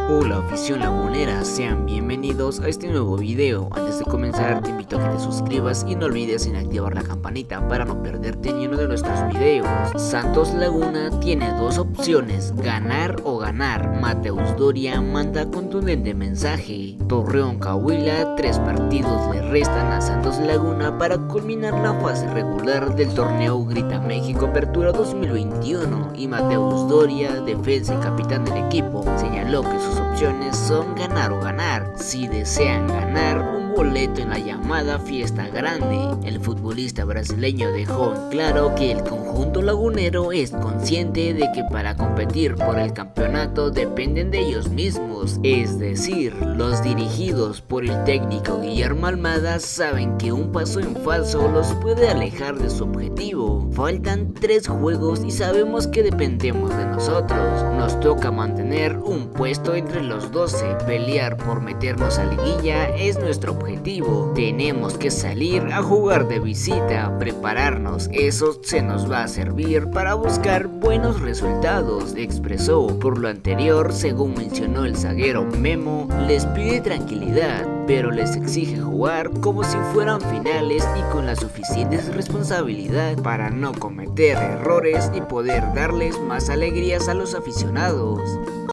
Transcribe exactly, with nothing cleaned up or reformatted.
Hola afición lagunera, sean bienvenidos a este nuevo video. Antes de comenzar te invito a que te suscribas y no olvides en activar la campanita para no perderte ni uno de nuestros videos. Santos Laguna tiene dos opciones, ganar o ganar. Mateus Doria manda contundente mensaje. Torreón Coahuila, tres partidos le restan a Santos Laguna para culminar la fase regular del torneo Grita México Apertura dos mil veintiuno, y Mateus Doria, defensa y capitán del equipo, señaló que sus opciones son ganar o ganar. Si desean ganar, un boleto en la llamada fiesta grande. El futbolista brasileño dejó en claro que el conjunto lagunero es consciente de que para competir por el campeonato dependen de ellos mismos, es decir, los dirigidos por el técnico Guillermo Almada saben que un paso en falso los puede alejar de su objetivo. Faltan tres juegos y sabemos que dependemos de nosotros. Nos toca mantener un puesto entre los doce, pelear por meternos a liguilla es nuestro objetivo. Tenemos que salir a jugar de visita, prepararnos, eso se nos va a servir para buscar buenos resultados, expresó. Por lo anterior, según mencionó el zaguero Memo, les pide tranquilidad, pero les exige jugar como si fueran finales y con la suficiente responsabilidad para no cometer errores y poder darles más alegrías a los aficionados.